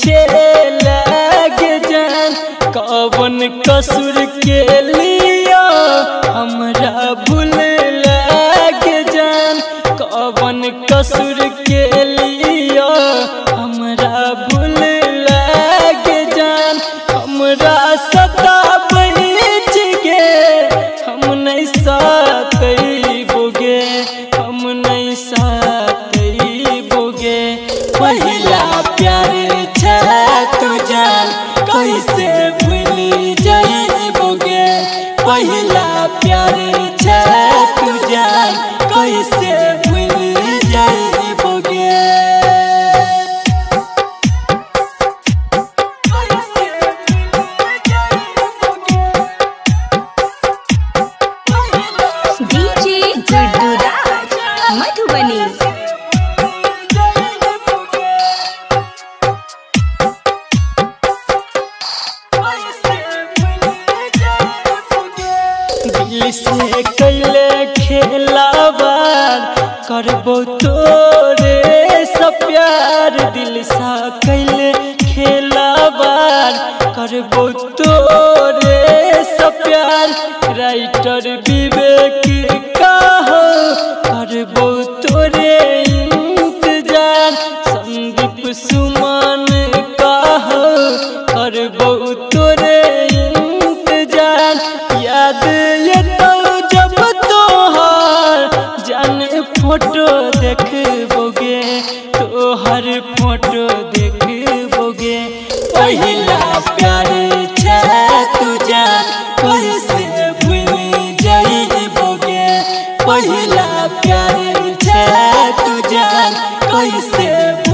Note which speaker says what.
Speaker 1: पीछे लगे जान। कौन कसूर के लिया हमरा भूल लगे जान। कौन कसूर के लिया हमरा भूल लगे जान। हमरा सता बच गे हम नहीं सातैबोगे, हम नहीं सातैबोगे। पहिला प्यार छे तू जान कैसे भूल जाइबोगे। पहिला प्यार छे तू जान कैसे भूल जाइबोगे।
Speaker 2: डीजे गुड्डू राज मधुबनी।
Speaker 1: दिल से कैले खेलावार करबो तोरे से प्यार। दिल से कैले खेलावार करबो तोरे से प्यार। राइटर विवेक कहो करबो तोरे इंतजार। संदीप सुमन कहो करबो तोरे इंतजार। याद ये तो जब तोहर जान फोटो देखबोगे, तोहर फोटो देखबोगे। पहिला प्यार छे तू जान कैसे भूल जाइबोगे। पहिला प्यार छे तू जान कैसे